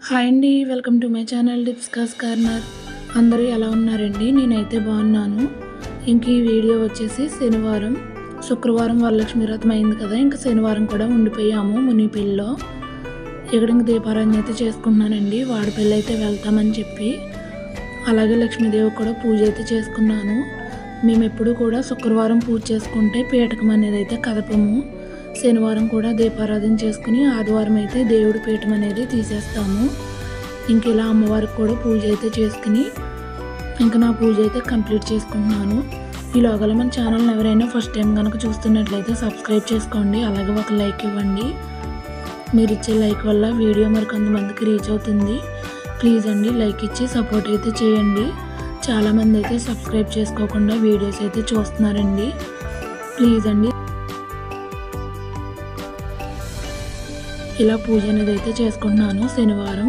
Hi అండి, welcome to my channel discuss corner. అందరూ ఎలా ఉన్నారండి? నేనైతే బాగున్నాను. ఇంక ఈ వీడియో వచ్చేసి శుక్రవారం వరలక్ష్మి వ్రతం అయింది కదా, ఇంకా శనివారం కూడా ఉండిపోయాము మునిపెళ్ళిలో. ఇక్కడ ఇంక దీపారాధన అయితే చేసుకున్నానండి. వాడపల్లి అయితే వెళ్తామని చెప్పి, అలాగే లక్ష్మీదేవి కూడా పూజ అయితే చేసుకున్నాను. మేము ఎప్పుడు కూడా శుక్రవారం పూజ చేసుకుంటే పీఠకం అనేది అయితే కదపము. శనివారం కూడా దీపారాధన చేసుకుని ఆదివారం అయితే దేవుడి పీఠం అనేది తీసేస్తాము. ఇంక ఇలా అమ్మవారికి కూడా పూజ అయితే చేసుకుని ఇంకా నా పూజ అయితే కంప్లీట్ చేసుకుంటున్నాను. ఈలోగా మన ఛానల్ని ఎవరైనా ఫస్ట్ టైం కనుక చూస్తున్నట్లయితే సబ్స్క్రైబ్ చేసుకోండి, అలాగే ఒక లైక్ ఇవ్వండి. మీరు ఇచ్చే లైక్ వల్ల వీడియో మరి కొంతమందికి రీచ్ అవుతుంది. ప్లీజ్ అండి లైక్ ఇచ్చి సపోర్ట్ అయితే చేయండి. చాలామంది అయితే సబ్స్క్రైబ్ చేసుకోకుండా వీడియోస్ అయితే చూస్తున్నారండి. ప్లీజ్ అండి. ఇలా పూజ అనేది అయితే చేసుకుంటున్నాను శనివారం.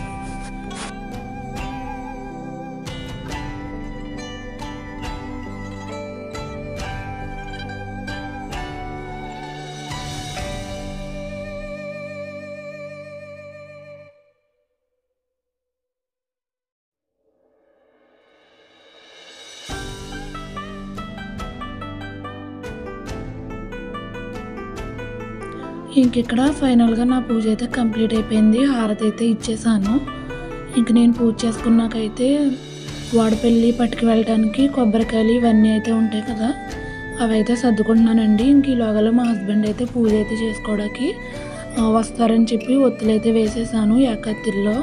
ఇంకిక్కడ ఫైనల్గా నా పూజ అయితే కంప్లీట్ అయిపోయింది. హారతి అయితే ఇచ్చేసాను. ఇంక నేను పూజ చేసుకున్నాకైతే వాడపల్లి పట్టుకు వెళ్ళడానికి కొబ్బరికాయలు ఇవన్నీ అయితే ఉంటాయి కదా, అవి అయితే సర్దుకుంటున్నానండి. ఇంక ఈ లోగలో మా హస్బెండ్ అయితే పూజ అయితే చేసుకోవడానికి వస్తారని చెప్పి ఒత్తులు అయితే వేసేసాను ఏకత్తిల్లో.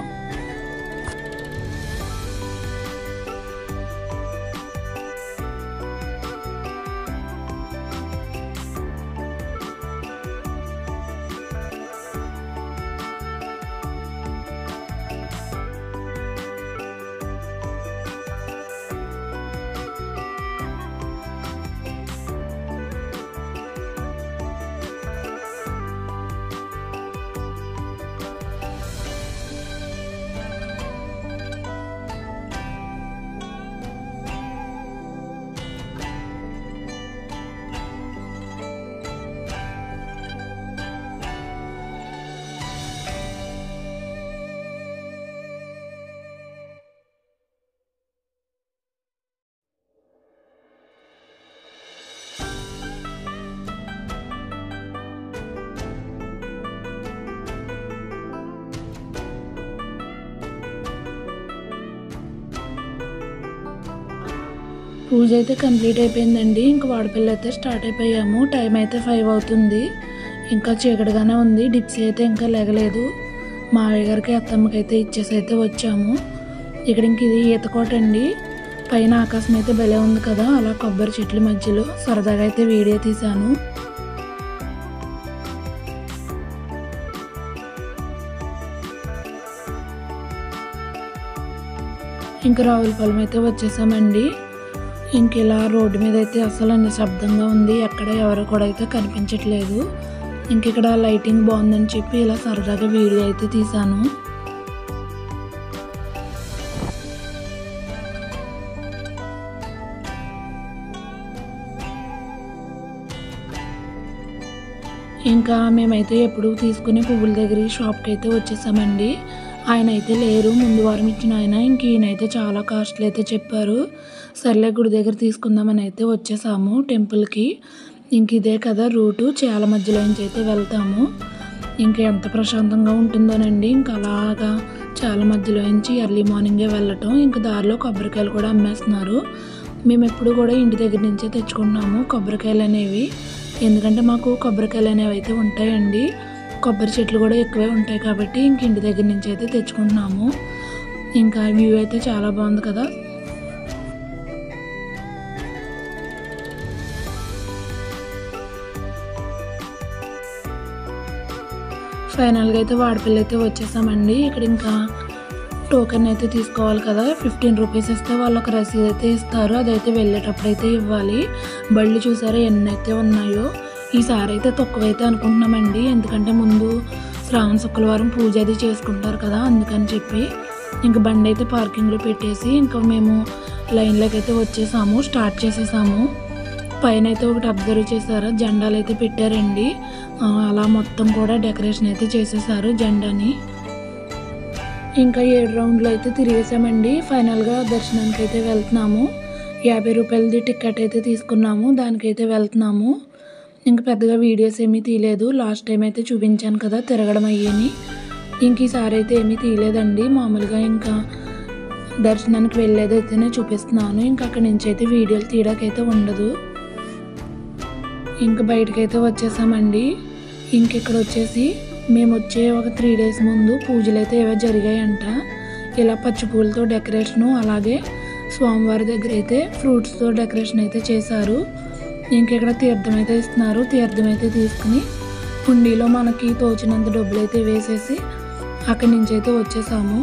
పూజ అయితే కంప్లీట్ అయిపోయిందండి. ఇంక వాడపల్లి అయితే స్టార్ట్ అయిపోయాము. టైం అయితే 5 అవుతుంది. ఇంకా చీకటిగానే ఉంది. డిప్సీ అయితే ఇంకా లెగలేదు. మావయ్య గారికి అత్తమ్మకి అయితే ఇచ్చేసి అయితే వచ్చాము. ఇక్కడ ఇంక ఇది ఈతకోట అండి. పైన ఆకాశం అయితే భలే ఉంది కదా, అలా కొబ్బరి చెట్ల మధ్యలో సరదాగా అయితే వీడియో తీశాను. ఇంకా రావులపాలెం అయితే వచ్చేసామండి. ఇంక ఇలా రోడ్డు మీద అయితే అసలు నిశ్శబ్దంగా ఉంది. ఎక్కడ ఎవరు కూడా అయితే కనిపించట్లేదు. ఇంక ఇక్కడ లైటింగ్ బాగుందని చెప్పి ఇలా సరదాగా వీడియో అయితే తీశాను. ఇంకా మేమైతే ఎప్పుడు తీసుకునే పువ్వుల దగ్గర షాప్కి అయితే వచ్చేసామండి. ఆయన అయితే లేరు, ముందు వారం ఇచ్చిన ఆయన. ఇంక ఈయనైతే చాలా కాస్ట్లీ అయితే చెప్పారు. సర్లే గుడి దగ్గర తీసుకుందామని అయితే వచ్చేసాము టెంపుల్కి. ఇంక ఇదే కదా రూటు, చాలా మధ్యలో నుంచి అయితే వెళ్తాము. ఇంక ఎంత ప్రశాంతంగా ఉంటుందోనండి. ఇంకా అలాగా చాలా మధ్యలో నుంచి ఎర్లీ మార్నింగే వెళ్ళటం. ఇంక దారిలో కొబ్బరికాయలు కూడా అమ్మేస్తున్నారు. మేము ఎప్పుడు కూడా ఇంటి దగ్గర నుంచే తెచ్చుకుంటున్నాము కొబ్బరికాయలు అనేవి. ఎందుకంటే మాకు కొబ్బరికాయలు అనేవి అయితే ఉంటాయండి. కొబ్బరి చెట్లు కూడా ఎక్కువే ఉంటాయి కాబట్టి ఇంక ఇంటి దగ్గర నుంచి అయితే తెచ్చుకుంటున్నాము. ఇంకా వ్యూ అయితే చాలా బాగుంది కదా. ఫైనల్గా అయితే వాడపల్లి అయితే వచ్చేసామండి. ఇక్కడ ఇంకా టోకెన్ అయితే తీసుకోవాలి కదా, 15 రూపీస్ ఇస్తే వాళ్ళు ఒక రసీదు అయితే ఇస్తారు. అదైతే వెళ్ళేటప్పుడు అయితే ఇవ్వాలి. బళ్ళు చూసారా ఎన్ని అయితే ఉన్నాయో. ఈసారి అయితే తక్కువైతే అనుకుంటున్నామండి, ఎందుకంటే ముందు శ్రావణ శుక్రవారం పూజ అది చేసుకుంటారు కదా, అందుకని చెప్పి ఇంక బండి అయితే పార్కింగ్లో పెట్టేసి ఇంకా మేము లైన్లోకి అయితే వచ్చేసాము, స్టార్ట్ చేసేసాము. పైన అయితే ఒకటి అబ్జర్వ్ చేశారా, జెండాలు అయితే పెట్టారండి. అలా మొత్తం కూడా డెకరేషన్ అయితే చేసేసారు జెండాని. ఇంకా 7 రౌండ్లు అయితే తిరిగేసామండి. ఫైనల్గా దర్శనానికి అయితే వెళ్తున్నాము. 50 రూపాయలది టికెట్ అయితే తీసుకున్నాము, దానికైతే వెళ్తున్నాము. ఇంకా పెద్దగా వీడియోస్ ఏమీ తీయలేదు. లాస్ట్ టైం అయితే చూపించాను కదా తిరగడం అయ్యని. ఇంక ఈసారి అయితే ఏమీ తీయలేదండి. మామూలుగా ఇంకా దర్శనానికి వెళ్ళేది అయితేనే చూపిస్తున్నాను. ఇంకా అక్కడి నుంచి అయితే వీడియోలు తీయడానికైతే ఉండదు. ఇంకా బయటకైతే వచ్చేసామండి. ఇంక ఇక్కడ వచ్చేసి మేము వచ్చే ఒక 3 days ముందు పూజలు అయితే ఏవో జరిగాయంట. ఇలా పచ్చి పూలతో డెకరేషను, అలాగే స్వామివారి దగ్గర అయితే ఫ్రూట్స్తో డెకరేషన్ అయితే చేశారు. ఇంక ఇక్కడ తీర్థం అయితే ఇస్తున్నారు. తీర్థం అయితే తీసుకుని హుండీలో మనకి తోచినంత డబ్బులు అయితే వేసేసి అక్కడి నుంచి అయితే వచ్చేసాము.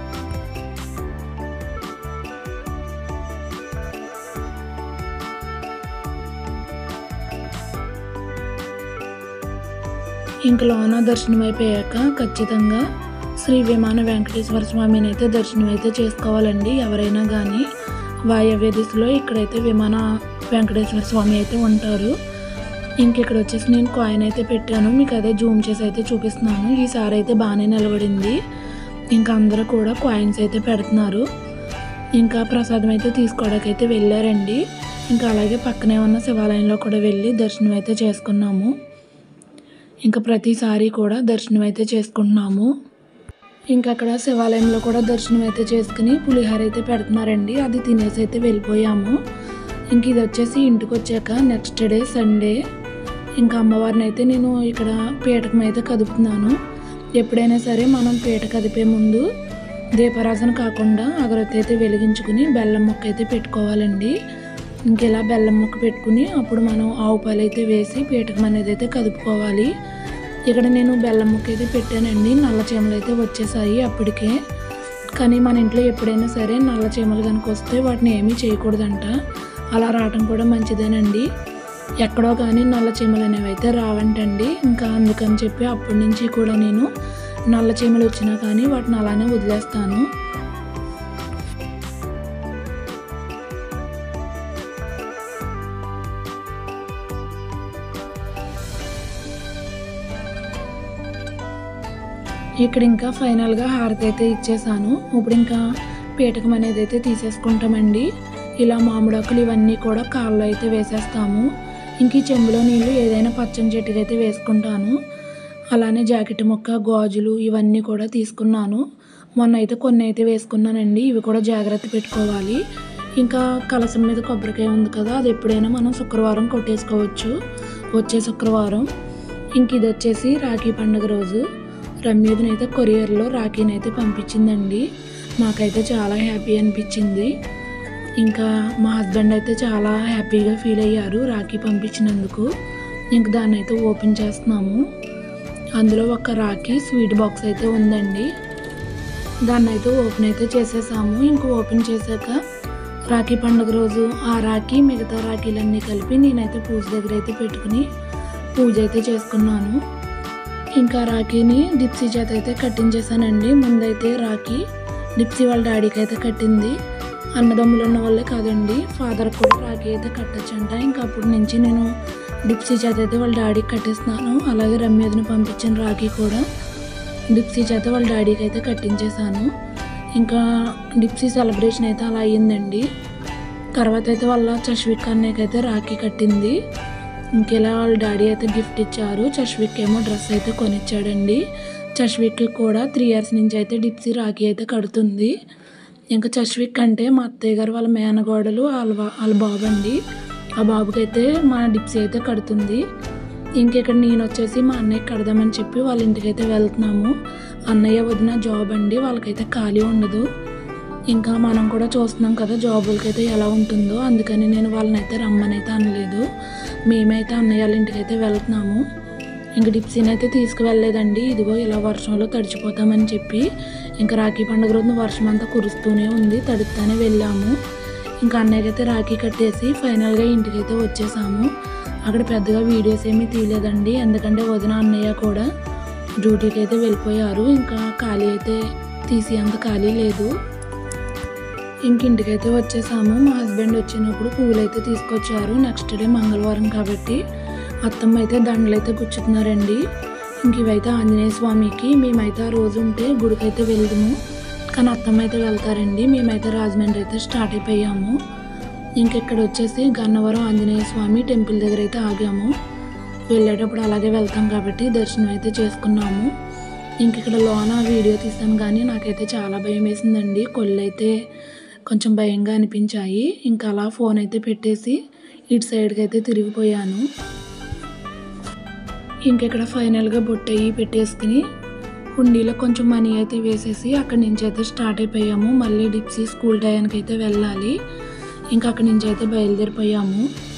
ఇంక లోన దర్శనం అయిపోయాక ఖచ్చితంగా శ్రీ విమాన వెంకటేశ్వర స్వామిని అయితే దర్శనం అయితే చేసుకోవాలండి ఎవరైనా కానీ. వాయవ్య దిశలో ఇక్కడైతే విమాన వెంకటేశ్వర స్వామి అయితే ఉంటారు. ఇంక ఇక్కడ వచ్చేసి నేను కాయిన్ అయితే పెట్టాను, మీకు అదే జూమ్ చేసి అయితే చూపిస్తున్నాను. ఈసారి అయితే బాగానే నిలబడింది. ఇంకా అందరూ కూడా కాయిన్స్ అయితే పెడుతున్నారు. ఇంకా ప్రసాదం అయితే తీసుకోవడానికి అయితే వెళ్ళారండి. ఇంకా అలాగే పక్కనే ఉన్న శివాలయంలో కూడా వెళ్ళి దర్శనం అయితే చేసుకున్నాము. ఇంకా ప్రతిసారి కూడా దర్శనం అయితే చేసుకుంటున్నాము. ఇంకా అక్కడ శివాలయంలో కూడా దర్శనం అయితే చేసుకుని పులిహోర అయితే పెడుతున్నారండి. అది తినేసి అయితే వెళ్ళిపోయాము. ఇంక ఇది వచ్చేసి ఇంటికి వచ్చాక నెక్స్ట్ డే సండే. ఇంకా అమ్మవారిని అయితే నేను ఇక్కడ పీఠకం అయితే కదుపుతున్నాను. ఎప్పుడైనా సరే మనం పీట కదిపే ముందు దీపారాధన కాకుండా అగరొత్తి అయితే వెలిగించుకుని బెల్లం ముక్క అయితే పెట్టుకోవాలండి. ఇంకెలా బెల్లం ముక్క పెట్టుకుని అప్పుడు మనం ఆవు పాలు అయితే వేసి పీఠకం అనేది అయితే కదుపుకోవాలి. ఇక్కడ నేను బెల్లం ముక్క అయితే పెట్టానండి. నల్ల చీమలు అయితే వచ్చేసాయి అప్పటికే. కానీ మన ఇంట్లో ఎప్పుడైనా సరే నల్ల చీమలు కనుక వస్తే వాటిని ఏమీ చేయకూడదంట. అలా రావటం కూడా మంచిదేనండి. ఎక్కడో కానీ నల్ల చీమలు అనేవి అయితే రావంటండి. ఇంకా అందుకని చెప్పి అప్పటి నుంచి కూడా నేను నల్ల చీమలు వచ్చినా కానీ వాటిని అలానే వదిలేస్తాను. ఇక్కడ ఇంకా ఫైనల్గా హారతి అయితే ఇచ్చేసాను. ఇప్పుడు ఇంకా పీఠకం అనేది అయితే తీసేసుకుంటామండి. ఇలా మామిడాకులు ఇవన్నీ కూడా కాళ్ళలో అయితే వేసేస్తాము. ఇంక ఈ చెంబులో నీళ్ళు ఏదైనా పచ్చని చెట్టుకి అయితే వేసుకుంటాను. అలానే జాకెట్ ముక్క, గాజులు ఇవన్నీ కూడా తీసుకున్నాను. మొన్న అయితే కొన్ని అయితే వేసుకున్నానండి. ఇవి కూడా జాగ్రత్త పెట్టుకోవాలి. ఇంకా కలసం మీద కొబ్బరికాయ ఉంది కదా, అది ఎప్పుడైనా మనం శుక్రవారం కొట్టేసుకోవచ్చు, వచ్చే శుక్రవారం. ఇంక ఇది వచ్చేసి రాఖీ పండుగ రోజు రమ్యదని అయితే కొరియర్లో రాఖీని అయితే పంపించిందండి. మాకైతే చాలా హ్యాపీ అనిపించింది. ఇంకా మా హస్బెండ్ అయితే చాలా హ్యాపీగా ఫీల్ అయ్యారు రాఖీ పంపించినందుకు. ఇంక దాన్ని అయితే ఓపెన్ చేస్తున్నాము. అందులో ఒక రాఖీ స్వీట్ బాక్స్ అయితే ఉందండి. దాన్ని అయితే ఓపెన్ అయితే చేసేసాము. ఇంక ఓపెన్ చేశాక రాఖీ పండుగ రోజు ఆ రాఖీ మిగతా రాఖీలన్నీ కలిపి నేనైతే పూజ దగ్గర అయితే పెట్టుకుని పూజ అయితే చేసుకున్నాను. ఇంకా రాఖీని డిప్సీ చేత అయితే కట్టించేసానండి. ముందైతే రాఖీ డిప్సీ వాళ్ళ డాడీకి అయితే కట్టింది. అన్నదమ్ములు ఉన్న వాళ్ళే కాదండి, ఫాదర్ కూడా రాఖీ అయితే కట్టచ్చంట. ఇంకా అప్పటి నుంచి నేను డిప్సీ చేత అయితే వాళ్ళ డాడీకి కట్టేస్తున్నాను. అలాగే రమ్యదని పంపించిన రాఖీ కూడా డిప్సీ చేత వాళ్ళ డాడీకి అయితే కట్టించేసాను. ఇంకా డిప్సీ సెలబ్రేషన్ అయితే అలా అయ్యిందండి. తర్వాత అయితే వాళ్ళ చష్విక్ అన్నయ్యకి అయితే రాఖీ కట్టింది. ఇంకెలా వాళ్ళ డాడీ అయితే గిఫ్ట్ ఇచ్చారు. చష్విక్ ఏమో డ్రెస్ అయితే కొనిచ్చాడండి. చష్విక్ కూడా 3 years నుంచి అయితే డిప్సీ రాఖీ అయితే కడుతుంది. ఇంకా చష్విక్ అంటే మా అత్తయ్య గారు వాళ్ళ మేనగోడలు వాళ్ళ బాబు అండి. ఆ బాబుకి అయితే మా డిప్సీ అయితే కడుతుంది. ఇంకెక్కడ నేను వచ్చేసి మా అన్నయ్యకి కడదామని చెప్పి వాళ్ళ ఇంటికి అయితే వెళ్తున్నాము. అన్నయ్య వదిన జాబ్ అండి, వాళ్ళకైతే ఖాళీ ఉండదు. ఇంకా మనం కూడా చూస్తున్నాం కదా జాబులకి అయితే ఎలా ఉంటుందో, అందుకని నేను వాళ్ళని అయితే రమ్మని అయితే అనలేదు. మేమైతే అన్నయ్య వాళ్ళ ఇంటికి అయితే వెళ్తున్నాము. ఇంక డిప్సీని అయితే తీసుకువెళ్ళలేదండి. ఇదిగో ఇలా వర్షంలో తడిచిపోతామని చెప్పి ఇంకా రాఖీ పండుగ రోజున వర్షం అంతా కురుస్తూనే ఉంది, తడుపుతానే వెళ్ళాము. ఇంకా అన్నయ్యకి అయితే రాఖీ కట్టేసి ఫైనల్గా ఇంటికి అయితే వచ్చేసాము. అక్కడ పెద్దగా వీడియోస్ ఏమీ తీయలేదండి, ఎందుకంటే వదిన అన్నయ్య కూడా డ్యూటీకి అయితే వెళ్ళిపోయారు. ఇంకా ఖాళీ అయితే తీసి అంత ఖాళీ లేదు. ఇంక ఇంటికైతే వచ్చేసాము. మా హస్బెండ్ వచ్చినప్పుడు పువ్వులు అయితే తీసుకొచ్చారు. నెక్స్ట్ డే మంగళవారం కాబట్టి అత్తమ్మ అయితే దండలు అయితే గుచ్చుతున్నారండి. ఇంక ఇవైతే ఆంజనేయ స్వామికి. మేమైతే ఆ రోజు ఉంటే గుడికైతే వెళ్దాము, కానీ అత్తమ్మ అయితే వెళ్తారండి. మేమైతే రాజమండ్రి అయితే స్టార్ట్ అయిపోయాము. ఇంకెక్కడ వచ్చేసి గన్నవరం ఆంజనేయ స్వామి టెంపుల్ దగ్గర అయితే ఆగాము. వెళ్ళేటప్పుడు అలాగే వెళ్తాం కాబట్టి దర్శనం అయితే చేసుకున్నాము. ఇక్కడ లోన వీడియో తీసాను కానీ నాకైతే చాలా భయం వేసిందండి. కొళ్ళు అయితే కొంచెం భయంగా అనిపించాయి. ఇంకా అలా ఫోన్ అయితే పెట్టేసి ఇటు సైడ్కి అయితే తిరిగిపోయాను. ఇక్కడ ఫైనల్గా బొట్టయ్యి పెట్టేసుకుని హుండీలో కొంచెం మనీ అయితే వేసేసి అక్కడి నుంచి అయితే స్టార్ట్ అయిపోయాము. మళ్ళీ డిప్సీ స్కూల్ టైంకి అయితే వెళ్ళాలి. ఇంకా అక్కడి నుంచి అయితే బయలుదేరిపోయాము.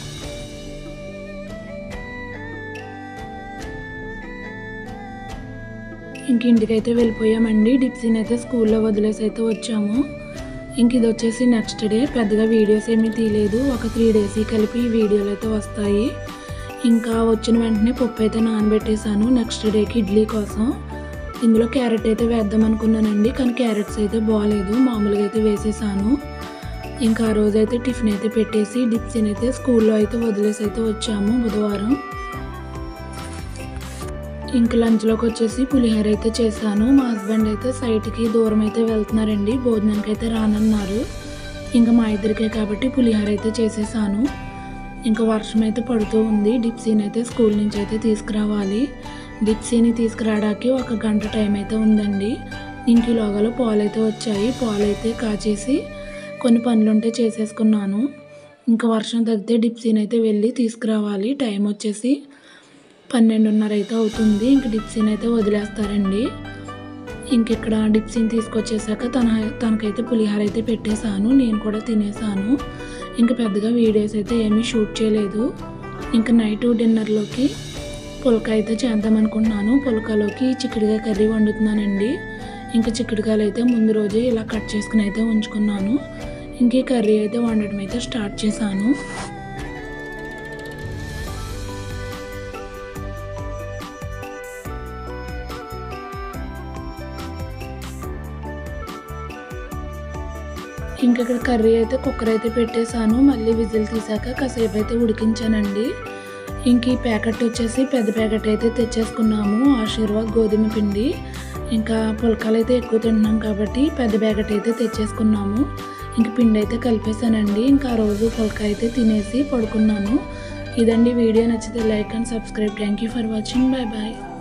ఇంటికైతే వెళ్ళిపోయామండి. డిప్సీని అయితే స్కూల్లో వదిలేసి అయితే వచ్చాము. ఇది వచ్చేసి నెక్స్ట్ డే. పెద్దగా వీడియోస్ ఏమీ తీయలేదు. ఒక 3 days కలిపి వీడియోలు అయితే వస్తాయి. ఇంకా వచ్చిన వెంటనే పప్పు అయితే నానబెట్టేశాను నెక్స్ట్ డేకి ఇడ్లీ కోసం. ఇందులో క్యారెట్ అయితే వేద్దాం అనుకున్నానండి, కానీ క్యారెట్స్ అయితే బాగాలేదు, మామూలుగా అయితే వేసేసాను. ఇంకా ఆ రోజు అయితే టిఫిన్ అయితే పెట్టేసి డిప్సీని అయితే స్కూల్లో అయితే వదిలేసి అయితే వచ్చాము బుధవారం. ఇంకా లంచ్లోకి వచ్చేసి పులిహోర అయితే చేశాను. మా హస్బెండ్ అయితే సైట్కి దూరం అయితే వెళ్తున్నారండి, భోజనానికి అయితే రానన్నారు. ఇంకా మా ఇద్దరికే కాబట్టి పులిహోర అయితే చేసేసాను. ఇంకా వర్షం అయితే పడుతూ ఉంది. డిప్సీని అయితే స్కూల్ నుంచి అయితే తీసుకురావాలి. డిప్సీని తీసుకురావడానికి 1 గంట టైం అయితే ఉందండి. ఈలోగాలో పాలు అయితే వచ్చాయి. పాలు అయితే కాచేసి కొన్ని పనులుంటే చేసేసుకున్నాను. ఇంకా వర్షం తగ్గితే డిప్సీని అయితే వెళ్ళి తీసుకురావాలి. టైం వచ్చేసి 12:30 అయితే అవుతుంది. ఇంక డిప్సీని అయితే వదిలేస్తారండి. ఇక్కడ డిప్సీని తీసుకొచ్చేసాక తనకైతే పులిహోర అయితే పెట్టేశాను. నేను కూడా తినేసాను. ఇంకా పెద్దగా వీడియోస్ అయితే ఏమీ షూట్ చేయలేదు. ఇంకా నైట్ డిన్నర్లోకి పుల్కా అయితే చేద్దాం అనుకుంటున్నాను. పుల్కాలోకి చిక్కుడుకాయ కర్రీ వండుతున్నానండి. ఇంకా చిక్కుడుకాయలు అయితే ముందు రోజే ఇలా కట్ చేసుకుని అయితే ఉంచుకున్నాను. ఈ కర్రీ అయితే వండడం అయితే స్టార్ట్ చేశాను. ఇక్కడ కర్రీ అయితే కుక్కర్ అయితే పెట్టేశాను. మళ్ళీ విజిల్ తీసాక కాసేపు అయితే ఉడికించానండి. ఈ ప్యాకెట్ వచ్చేసి పెద్ద ప్యాకెట్ అయితే తెచ్చేసుకున్నాము, ఆశీర్వాద్ గోధుమ పిండి. ఇంకా పుల్కాలు అయితే ఎక్కువ తింటున్నాం కాబట్టి పెద్ద ప్యాకెట్ అయితే తెచ్చేసుకున్నాము. పిండి అయితే కలిపేశానండి. ఇంకా ఆ రోజు పుల్కా అయితే తినేసి పడుకున్నాను. ఇదండి వీడియో. నచ్చితే like and subscribe. Thank you for watching. Bye bye.